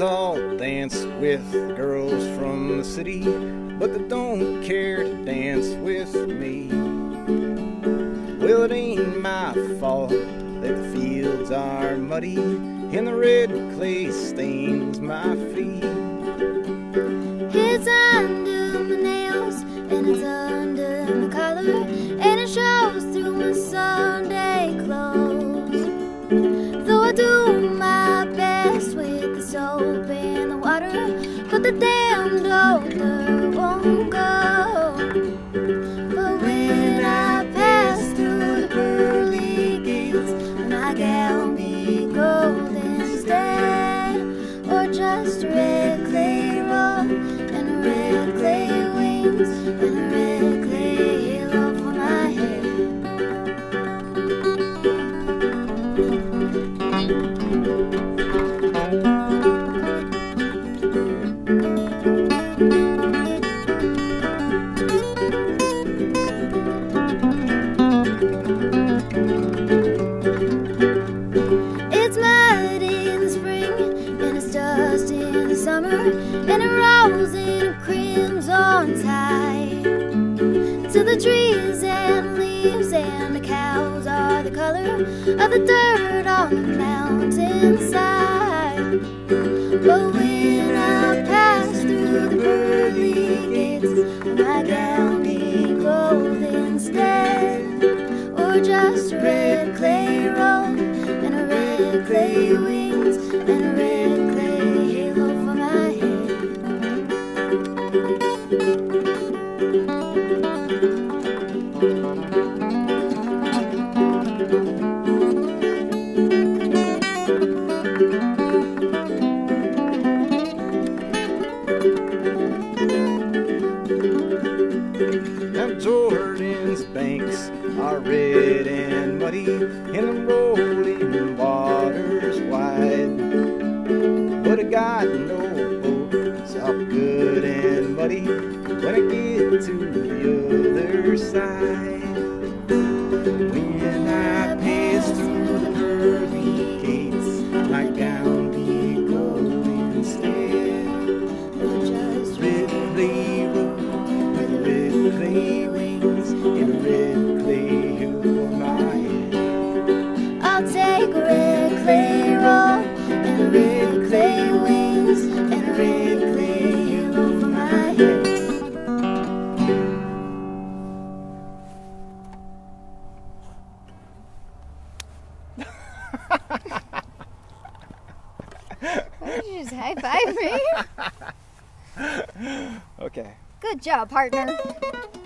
all dance with girls from the city, but they don't care to dance with me. Well, it ain't my fault that the fields are muddy and the red clay stains my feet. It's under my nails and it's under my collar, and it shows through my Sunday clothes. Though I do my best with the soap and the water, but the damned odor won't go. But when I pass through the pearly gates, my gal be golden instead, or just red clay roll and red clay wings and a red clay halo for my head. It's muddy in the spring and it's dusty in the summer, and it rolls in a crimson tide. To the trees and leaves and the cows are the color of the dirt on the mountainside. But when I pass through the pearly gates, my gown be gold instead, or just a red clay roll and a red clay wings and a red clay halo for my head. Now Jordan's banks are red and muddy, and the rolling water's wide. But I got no boats up good and muddy when I get to the other side. When I pass through the pearly gates, my gown be gold instead, or just red clay road with red clay wings and a red clay hue for my head. I'll take a red clay roll and a red clay wings and a red clay halo for my head. Did you just high-five me? Okay. Good job, partner.